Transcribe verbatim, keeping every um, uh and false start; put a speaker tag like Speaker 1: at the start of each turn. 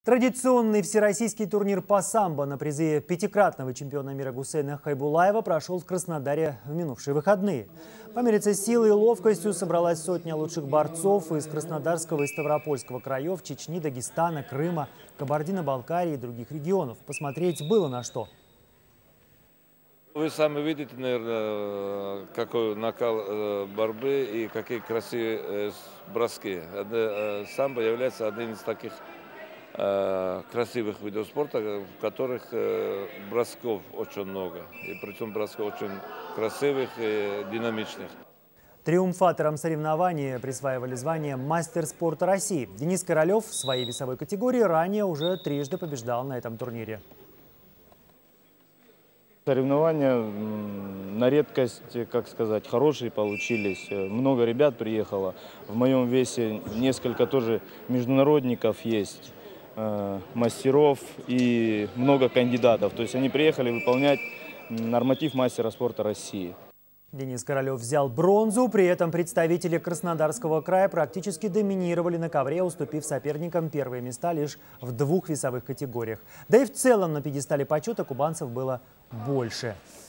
Speaker 1: Традиционный всероссийский турнир по самбо на призы пятикратного чемпиона мира Гусейна Хайбулаева прошел в Краснодаре в минувшие выходные. Помериться силой и ловкостью собралась сотня лучших борцов из Краснодарского и Ставропольского краев, Чечни, Дагестана, Крыма, Кабардино-Балкарии и других регионов. Посмотреть было на что.
Speaker 2: Вы сами видите, наверное, какой накал борьбы и какие красивые броски. Самбо является одним из таких красивых видов спорта, в которых бросков очень много. И причем бросков очень красивых и динамичных.
Speaker 1: Триумфаторам соревнований присваивали звание «Мастер спорта России». Денис Королев в своей весовой категории ранее уже трижды побеждал на этом турнире.
Speaker 3: Соревнования на редкость, как сказать, хорошие получились. Много ребят приехало. В моем весе несколько тоже международников есть, мастеров и много кандидатов. То есть они приехали выполнять норматив мастера спорта России.
Speaker 1: Денис Королев взял бронзу, при этом представители Краснодарского края практически доминировали на ковре, уступив соперникам первые места лишь в двух весовых категориях. Да и в целом на пьедестале почета кубанцев было больше.